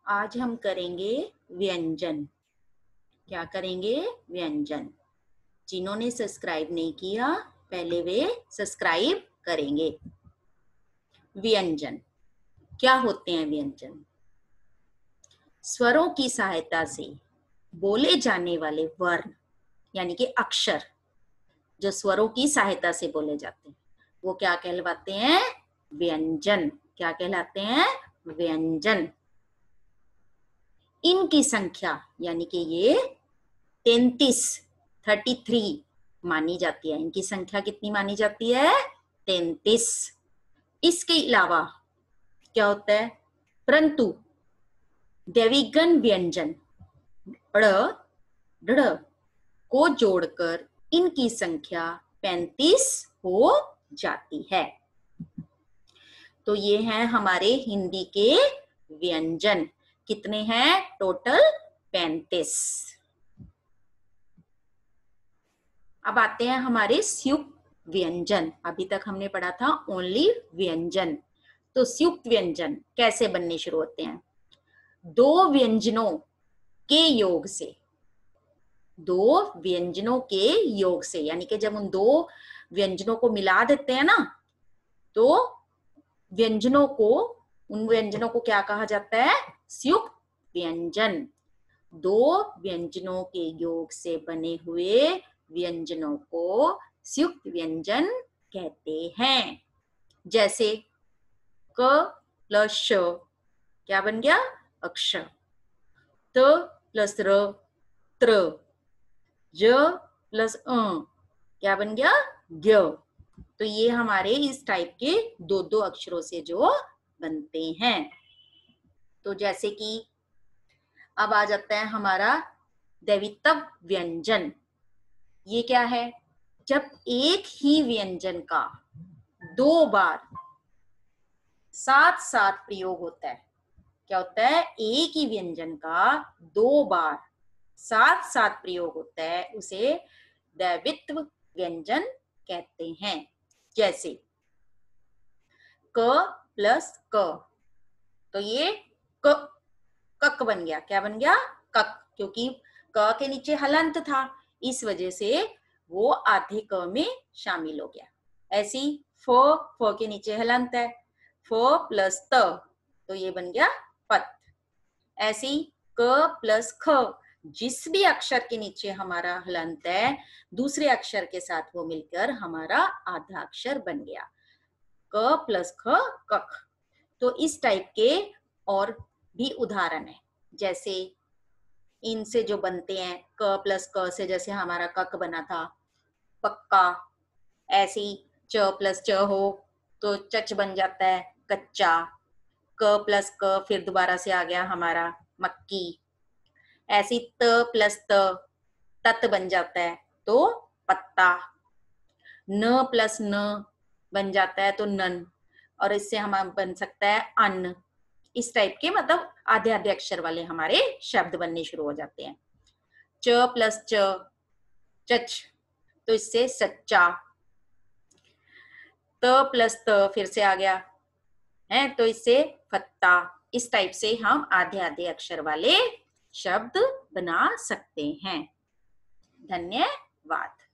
आज हम करेंगे व्यंजन। क्या करेंगे? व्यंजन। जिन्होंने सब्सक्राइब नहीं किया पहले वे सब्सक्राइब करेंगे। व्यंजन क्या होते हैं? व्यंजन स्वरों की सहायता से बोले जाने वाले वर्ण यानी कि अक्षर, जो स्वरों की सहायता से बोले जाते हैं वो क्या कहलाते हैं? व्यंजन। क्या कहलाते हैं? व्यंजन। इनकी संख्या यानी कि ये 33 मानी जाती है। इनकी संख्या कितनी मानी जाती है? 33। इसके अलावा क्या होता है? परंतु दैविगण व्यंजन ड़ ढ को जोड़कर इनकी संख्या 35 हो जाती है। तो ये हैं हमारे हिंदी के व्यंजन। कितने हैं टोटल? 35। अब आते हैं हमारे संयुक्त व्यंजन। अभी तक हमने पढ़ा था ओनली व्यंजन। तो संयुक्त व्यंजन कैसे बनने शुरू होते हैं? दो व्यंजनों के योग से, दो व्यंजनों के योग से, यानी कि जब उन दो व्यंजनों को मिला देते हैं ना, तो व्यंजनों को, उन व्यंजनों को क्या कहा जाता है? संयुक्त व्यंजन। दो व्यंजनों के योग से बने हुए व्यंजनों को संयुक्त व्यंजन कहते हैं। जैसे क प्लस श क्या बन गया? अक्षर। त प्लस र त्र। ज प्लस क्या बन गया? ज्ञ। तो ये हमारे इस टाइप के दो दो अक्षरों से जो बनते हैं। तो जैसे कि अब आ जाता है हमारा दैवितव व्यंजन। ये क्या है? जब एक ही व्यंजन का दो बार साथ साथ प्रयोग होता है। क्या होता है? एक ही व्यंजन का दो बार साथ साथ प्रयोग होता है, उसे दैवित्व व्यंजन कहते हैं। जैसे क प्लस क, तो ये क कक बन गया। क्या बन गया? कक। क्योंकि क के नीचे हलंत था, इस वजह से वो आधे क में शामिल हो गया। ऐसी फ के नीचे हलंत है, फ प्लस त, तो ये बन गया पत। ऐसी क प्लस ख, जिस भी अक्षर के नीचे हमारा हलंत है दूसरे अक्षर के साथ वो मिलकर हमारा आधा अक्षर बन गया। क प्लस ख कख। तो इस टाइप के और भी उदाहरण है। जैसे इनसे जो बनते हैं, क प्लस क से जैसे हमारा कक बना था पक्का, ऐसे ही च प्लस च हो तो चच बन जाता है कच्चा। क प्लस क फिर दोबारा से आ गया हमारा मक्की। ऐसी त प्लस त तत बन जाता है तो पत्ता। न प्लस न बन जाता है तो नन, और इससे हम बन सकता है अन्न। इस टाइप के मतलब आधे आधे अक्षर वाले हमारे शब्द बनने शुरू हो जाते हैं। च प्लस च चच, तो इससे सच्चा। त प्लस त फिर से आ गया है तो इससे फत्ता। इस टाइप से हम आधे आधे अक्षर वाले शब्द बना सकते हैं। धन्यवाद।